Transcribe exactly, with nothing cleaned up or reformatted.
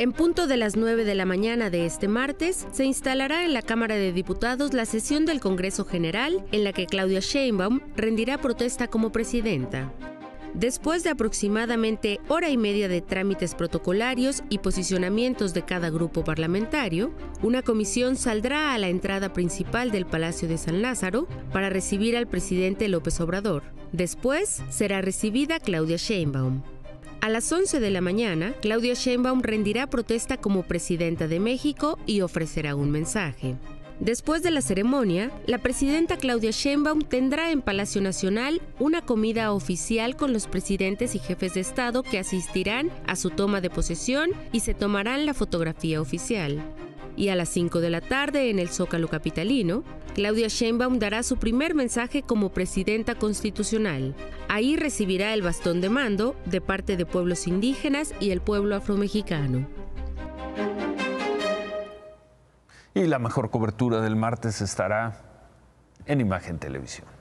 En punto de las nueve de la mañana de este martes, se instalará en la Cámara de Diputados la sesión del Congreso General, en la que Claudia Sheinbaum rendirá protesta como presidenta. Después de aproximadamente hora y media de trámites protocolarios y posicionamientos de cada grupo parlamentario, una comisión saldrá a la entrada principal del Palacio de San Lázaro para recibir al presidente López Obrador. Después será recibida Claudia Sheinbaum. A las once de la mañana, Claudia Sheinbaum rendirá protesta como presidenta de México y ofrecerá un mensaje. Después de la ceremonia, la presidenta Claudia Sheinbaum tendrá en Palacio Nacional una comida oficial con los presidentes y jefes de Estado que asistirán a su toma de posesión y se tomarán la fotografía oficial. Y a las cinco de la tarde, en el Zócalo capitalino, Claudia Sheinbaum dará su primer mensaje como presidenta constitucional. Ahí recibirá el bastón de mando de parte de pueblos indígenas y el pueblo afromexicano. Y la mejor cobertura del martes estará en Imagen Televisión.